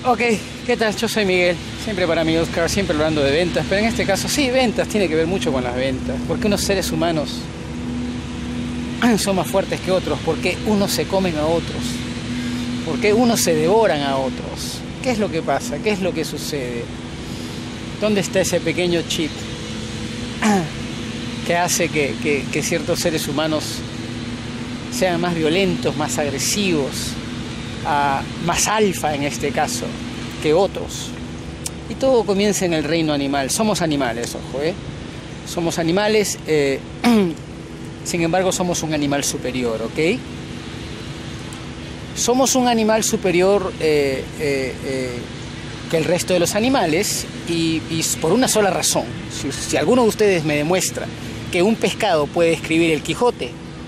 Ok, ¿qué tal? Yo soy Miguel, siempre para mí Oscar, siempre hablando de ventas, pero en este caso sí, ventas, tiene que ver mucho con las ventas, porque unos seres humanos son más fuertes que otros, porque unos se comen a otros, porque unos se devoran a otros. ¿Qué es lo que pasa? ¿Qué es lo que sucede? ¿Dónde está ese pequeño chip que hace que ciertos seres humanos sean más violentos, más agresivos, más alfa en este caso que otros? Y todo comienza en el reino animal. Somos animales, ojo, somos animales, sin embargo somos un animal superior, ¿ok? Somos un animal superior que el resto de los animales y por una sola razón. Si alguno de ustedes me demuestra que un pescado puede escribir el Quijote,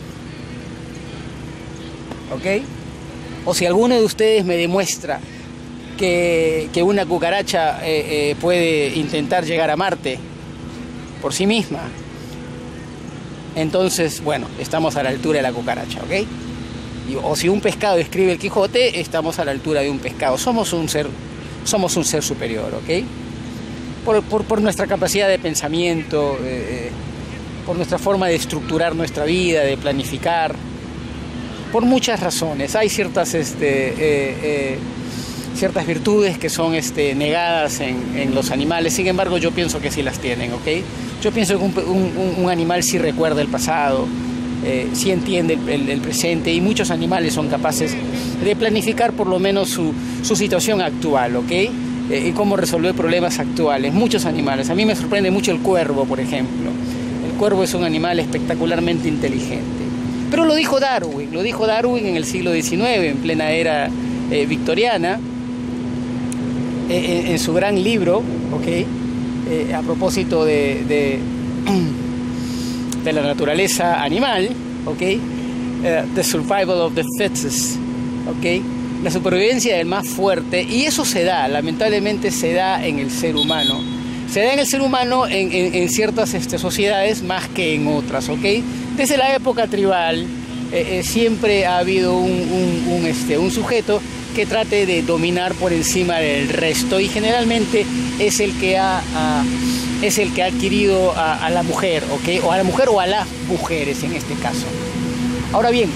¿ok? O si alguno de ustedes me demuestra que una cucaracha puede intentar llegar a Marte por sí misma, entonces, bueno, estamos a la altura de la cucaracha, ¿ok? O si un pescado escribe el Quijote, estamos a la altura de un pescado. Somos un ser superior, ¿ok? Por nuestra capacidad de pensamiento, por nuestra forma de estructurar nuestra vida, de planificar, por muchas razones. Hay ciertas virtudes que son negadas en los animales, sin embargo yo pienso que sí las tienen, ¿ok? Yo pienso que un animal sí recuerda el pasado, sí entiende el presente, y muchos animales son capaces de planificar por lo menos su situación actual, ¿ok? Y cómo resolver problemas actuales. Muchos animales. A mí me sorprende mucho el cuervo, por ejemplo. El cuervo es un animal espectacularmente inteligente. Pero lo dijo Darwin en el siglo XIX, en plena era victoriana, en su gran libro, ¿ok? A propósito de la naturaleza animal, ¿ok? The survival of the fittest, ¿ok? La supervivencia del más fuerte. Y eso se da, lamentablemente se da en el ser humano. Se da en el ser humano en ciertas sociedades más que en otras, ¿ok? Desde la época tribal siempre ha habido un sujeto que trate de dominar por encima del resto, y generalmente es el que ha adquirido a la mujer, ¿ok? O a la mujer o a las mujeres en este caso. Ahora bien,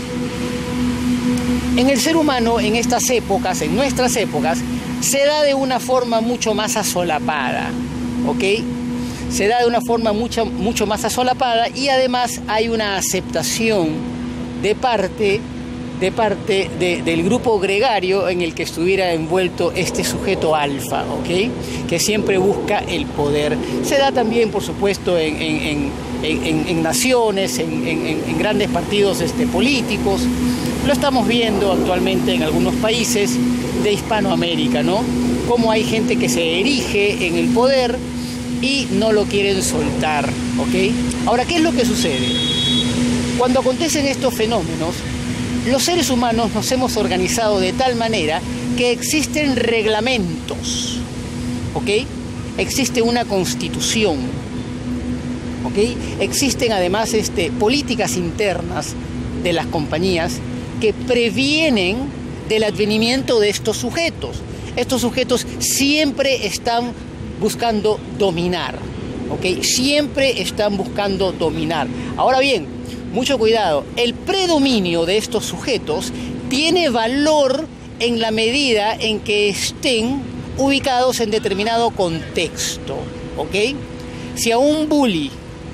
en el ser humano, en estas épocas, en nuestras épocas, se da de una forma mucho más asolapada, ¿ok? Se da de una forma mucho más asolapada, y además hay una aceptación de parte del grupo gregario en el que estuviera envuelto este sujeto alfa, ¿ok? Que siempre busca el poder. Se da también, por supuesto, en naciones, en grandes partidos políticos. Lo estamos viendo actualmente en algunos países de Hispanoamérica, ¿no? Cómo hay gente que se erige en el poder y no lo quieren soltar, ¿ok? Ahora, ¿qué es lo que sucede? Cuando acontecen estos fenómenos, los seres humanos nos hemos organizado de tal manera que existen reglamentos, ¿ok? Existe una constitución, ¿ok? Existen además políticas internas de las compañías que previenen del advenimiento de estos sujetos. Estos sujetos siempre están buscando dominar, ¿ok? Siempre están buscando dominar. Ahora bien, mucho cuidado, el predominio de estos sujetos tiene valor en la medida en que estén ubicados en determinado contexto, ¿ok? Si a un bully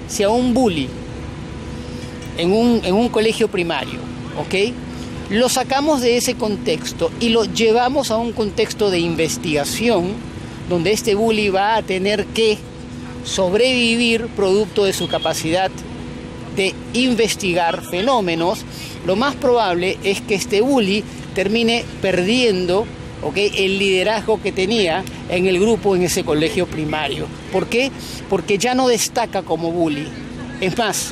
en un colegio primario, ¿ok?, lo sacamos de ese contexto y lo llevamos a un contexto de investigación donde este bully va a tener que sobrevivir producto de su capacidad de investigar fenómenos, lo más probable es que este bully termine perdiendo, ¿ok?, el liderazgo que tenía en el grupo en ese colegio primario. ¿Por qué? Porque ya no destaca como bully. Es más,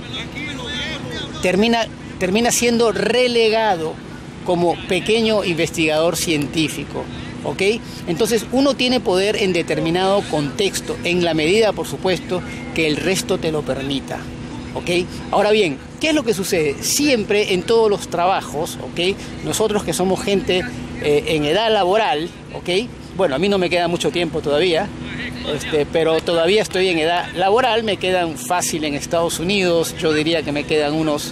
termina siendo relegado como pequeño investigador científico, ¿ok? Entonces uno tiene poder en determinado contexto, en la medida, por supuesto, que el resto te lo permita, ¿ok? Ahora bien, ¿qué es lo que sucede? Siempre en todos los trabajos, ¿ok?, nosotros que somos gente en edad laboral, ¿ok? Bueno, a mí no me queda mucho tiempo todavía, pero todavía estoy en edad laboral, me quedan fácil en Estados Unidos, yo diría que me quedan unos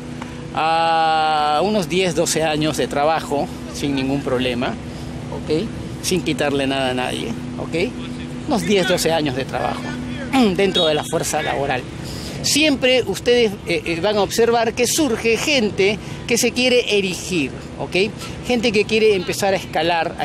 10, 12 años de trabajo sin ningún problema, ¿ok? Sin quitarle nada a nadie, ¿ok? Unos 10, 12 años de trabajo dentro de la fuerza laboral. Siempre ustedes van a observar que surge gente que se quiere erigir, ¿ok? Gente que quiere empezar a escalar,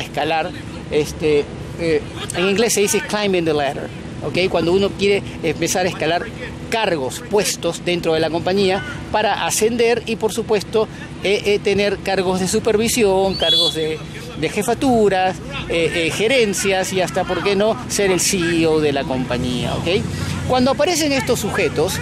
en inglés se dice climbing the ladder, ¿ok? Cuando uno quiere empezar a escalar cargos, puestos dentro de la compañía para ascender y, por supuesto, tener cargos de supervisión, cargos de jefaturas, gerencias y hasta, ¿por qué no?, ser el CEO de la compañía, ¿ok? Cuando aparecen estos sujetos,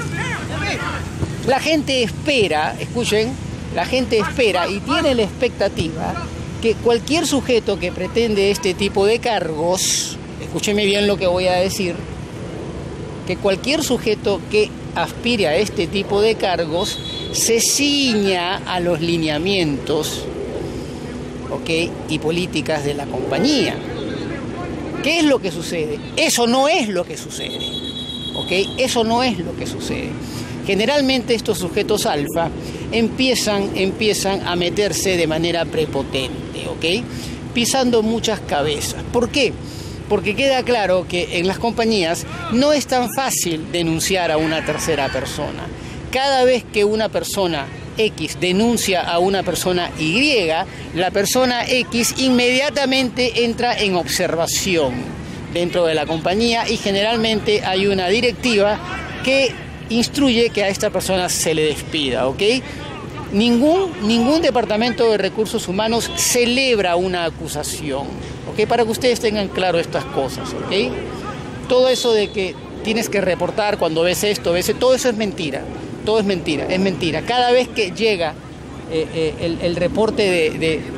la gente espera, escuchen, la gente espera y tiene la expectativa que cualquier sujeto que pretende este tipo de cargos, escúcheme bien lo que voy a decir, que cualquier sujeto que aspire a este tipo de cargos se ciña a los lineamientos, ¿ok?, y políticas de la compañía. ¿Qué es lo que sucede? Eso no es lo que sucede, ¿ok? Eso no es lo que sucede. Generalmente estos sujetos alfa empiezan a meterse de manera prepotente, ¿ok?, pisando muchas cabezas. ¿Por qué? Porque queda claro que en las compañías no es tan fácil denunciar a una tercera persona. Cada vez que una persona X denuncia a una persona Y, la persona X inmediatamente entra en observación dentro de la compañía y generalmente hay una directiva que instruye que a esta persona se le despida, ¿ok? Ningún departamento de recursos humanos celebra una acusación, ¿ok? Para que ustedes tengan claro estas cosas, ¿ok? Todo eso de que tienes que reportar cuando ves esto, todo eso es mentira. Todo es mentira, es mentira. Cada vez que llega el reporte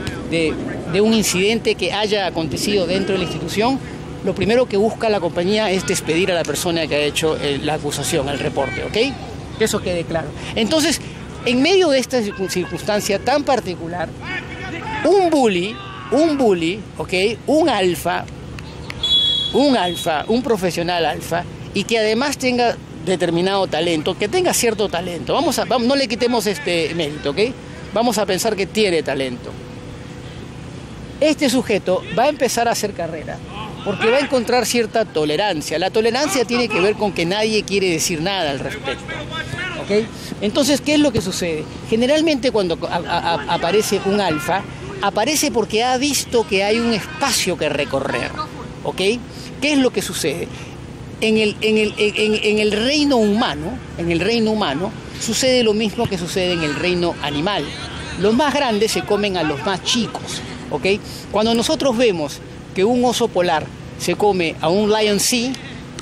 de un incidente que haya acontecido dentro de la institución, lo primero que busca la compañía es despedir a la persona que ha hecho la acusación, el reporte, ¿ok? Que eso quede claro. Entonces, en medio de esta circunstancia tan particular, un bully, ¿ok?, un alfa, un profesional alfa, y que además tenga determinado talento, que tenga cierto talento, no le quitemos este mérito, ¿ok? Vamos a pensar que tiene talento. Este sujeto va a empezar a hacer carrera porque va a encontrar cierta tolerancia. La tolerancia tiene que ver con que nadie quiere decir nada al respecto, ¿ok? Entonces, ¿qué es lo que sucede? Generalmente cuando aparece un alfa, aparece porque ha visto que hay un espacio que recorrer, ¿ok? ¿Qué es lo que sucede? En el reino humano, sucede lo mismo que sucede en el reino animal. Los más grandes se comen a los más chicos, ¿ok? Cuando nosotros vemos que un oso polar se come a un lion sea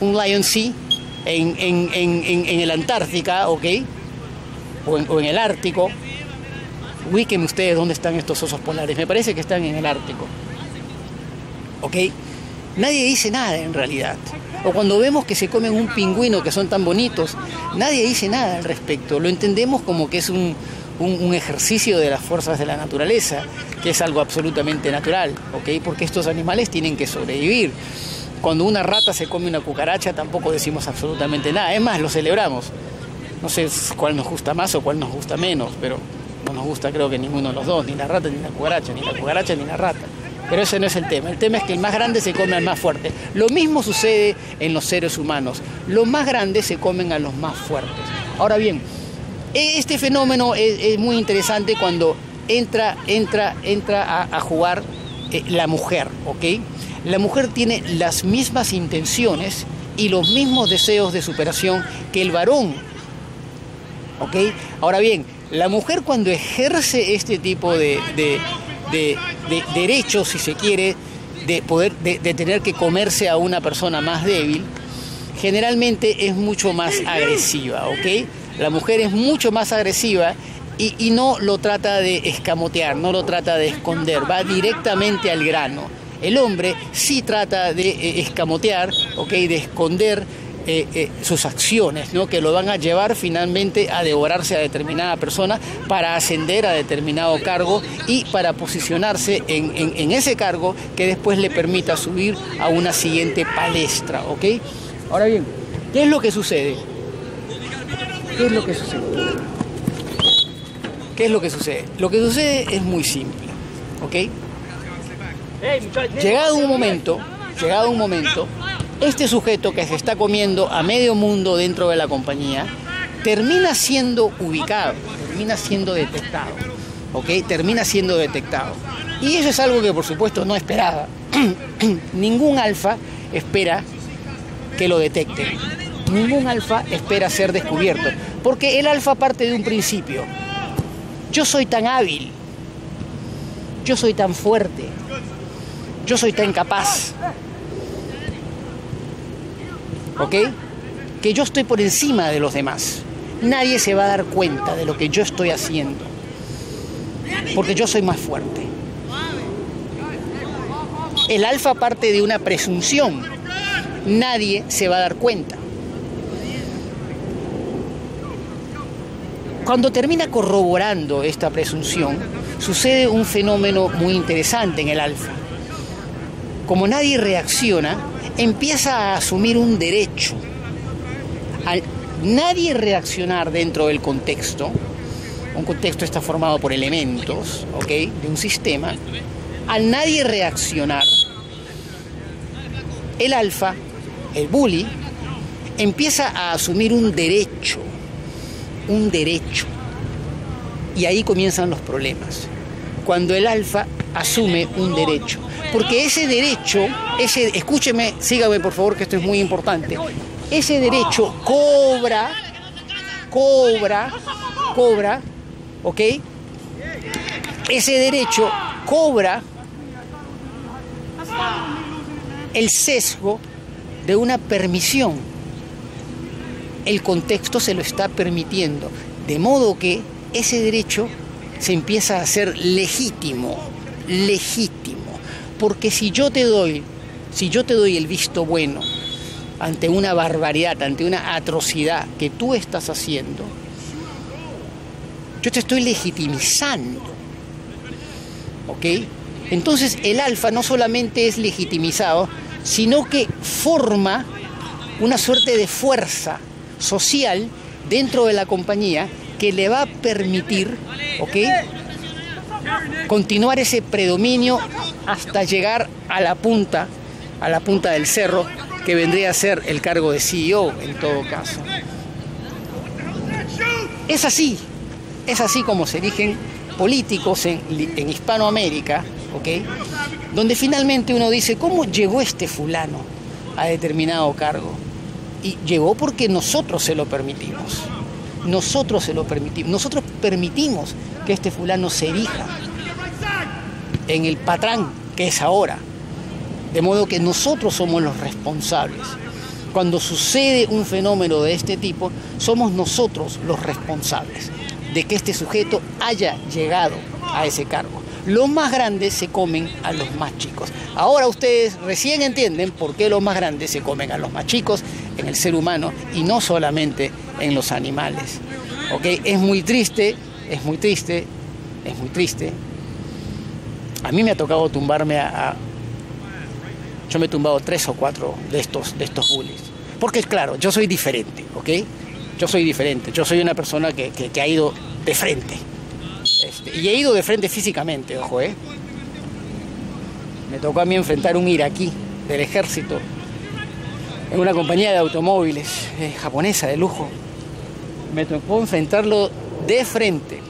en el Antártica, ¿ok?, o en el Ártico, ubíquenme ustedes dónde están estos osos polares, me parece que están en el Ártico, ¿ok? Nadie dice nada en realidad. O cuando vemos que se comen un pingüino, que son tan bonitos, nadie dice nada al respecto. Lo entendemos como que es un ejercicio de las fuerzas de la naturaleza, que es algo absolutamente natural, ¿ok? Porque estos animales tienen que sobrevivir. Cuando una rata se come una cucaracha, tampoco decimos absolutamente nada. Es más, lo celebramos. No sé cuál nos gusta más o cuál nos gusta menos, pero no nos gusta, creo que ninguno de los dos, ni la rata ni la cucaracha, ni la rata. Pero ese no es el tema. El tema es que el más grande se come al más fuerte. Lo mismo sucede en los seres humanos. Los más grandes se comen a los más fuertes. Ahora bien, este fenómeno es muy interesante cuando entra a jugar la mujer, ¿ok? La mujer tiene las mismas intenciones y los mismos deseos de superación que el varón, ¿ok? Ahora bien, la mujer cuando ejerce este tipo de derechos, si se quiere, de tener que comerse a una persona más débil, generalmente es mucho más agresiva, ¿ok? La mujer es mucho más agresiva y no lo trata de escamotear, no lo trata de esconder, va directamente al grano. El hombre sí trata de escamotear, ¿ok?, de esconder sus acciones, ¿no? Que lo van a llevar finalmente a devorarse a determinada persona para ascender a determinado cargo y para posicionarse en ese cargo que después le permita subir a una siguiente palestra, ¿ok? Ahora bien, ¿qué es lo que sucede? ¿Qué es lo que sucede? ¿Qué es lo que sucede? Lo que sucede es muy simple, ¿ok? Llegado un momento, este sujeto que se está comiendo a medio mundo dentro de la compañía termina siendo ubicado, termina siendo detectado, ¿ok? Termina siendo detectado. Y eso es algo que por supuesto no esperaba. Ningún alfa espera que lo detecten. Ningún alfa espera ser descubierto. Porque el alfa parte de un principio. Yo soy tan hábil. Yo soy tan fuerte. Yo soy tan capaz. ¿Ok? Que yo estoy por encima de los demás. Nadie se va a dar cuenta de lo que yo estoy haciendo. Porque yo soy más fuerte. El alfa parte de una presunción. Nadie se va a dar cuenta. Cuando termina corroborando esta presunción, sucede un fenómeno muy interesante en el alfa. Como nadie reacciona, empieza a asumir un derecho. Al nadie reaccionar dentro del contexto, un contexto está formado por elementos, ¿ok?, de un sistema. Al nadie reaccionar, el alfa, el bully, empieza a asumir un derecho. Y ahí comienzan los problemas. Cuando el alfa asume un derecho. Porque ese derecho, escúcheme, sígame por favor que esto es muy importante. Ese derecho cobra, ¿ok? Ese derecho cobra el sesgo de una permisión. El contexto se lo está permitiendo, de modo que ese derecho se empieza a hacer legítimo, porque si yo te doy el visto bueno ante una barbaridad, ante una atrocidad que tú estás haciendo, yo te estoy legitimizando, ¿ok? Entonces el alfa no solamente es legitimizado, sino que forma una suerte de fuerza social dentro de la compañía que le va a permitir, ¿ok?, continuar ese predominio hasta llegar a la punta del cerro, que vendría a ser el cargo de CEO en todo caso. Es así como se eligen políticos en Hispanoamérica, ¿ok?, donde finalmente uno dice, ¿cómo llegó este fulano a determinado cargo? Y llegó porque nosotros se lo permitimos. Nosotros permitimos que este fulano se erija en el patrón que es ahora. De modo que nosotros somos los responsables. Cuando sucede un fenómeno de este tipo, somos nosotros los responsables de que este sujeto haya llegado a ese cargo. Los más grandes se comen a los más chicos. Ahora ustedes recién entienden por qué los más grandes se comen a los más chicos en el ser humano y no solamente en los animales. ¿Ok? Es muy triste. A mí me ha tocado tumbarme yo me he tumbado 3 o 4 de estos bullies. Porque claro, yo soy diferente, ¿ok? Yo soy una persona que ha ido de frente. Y he ido de frente físicamente, ojo, ¿eh? Me tocó a mí enfrentar un iraquí del ejército en una compañía de automóviles japonesa de lujo. Me tocó enfrentarlo de frente.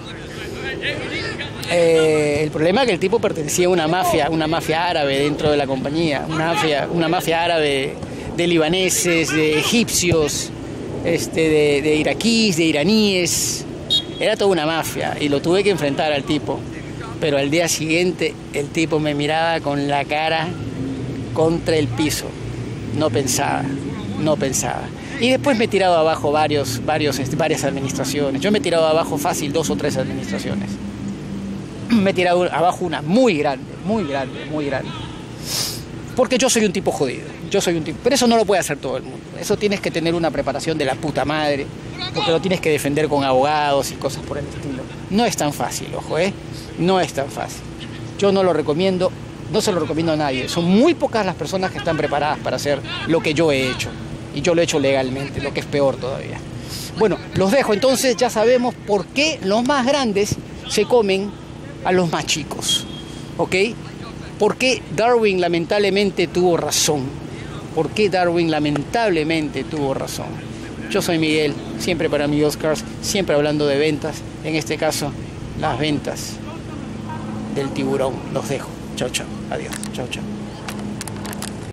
El problema es que el tipo pertenecía a una mafia árabe dentro de la compañía, una mafia árabe de libaneses, de egipcios, de iraquíes, de iraníes. Era toda una mafia y lo tuve que enfrentar al tipo. Pero al día siguiente el tipo me miraba con la cara contra el piso. No pensaba. Y después me he tirado abajo varias administraciones. Yo me he tirado abajo fácil 2 o 3 administraciones. Me he tirado abajo una muy grande. Porque yo soy un tipo jodido, yo soy un tipo, pero eso no lo puede hacer todo el mundo. Eso tienes que tener una preparación de la puta madre, porque lo tienes que defender con abogados y cosas por el estilo. No es tan fácil, ojo, no es tan fácil. Yo no lo recomiendo, no se lo recomiendo a nadie. Son muy pocas las personas que están preparadas para hacer lo que yo he hecho. Y yo lo he hecho legalmente, lo que es peor todavía. Bueno, los dejo. Entonces ya sabemos por qué los más grandes se comen a los más chicos. ¿Ok? ¿Por qué Darwin lamentablemente tuvo razón? ¿Por qué Darwin lamentablemente tuvo razón? Yo soy Miguel, siempre para mi Oscars, siempre hablando de ventas. En este caso, las ventas del tiburón. Los dejo. Chao, chao. Adiós. Chao, chao.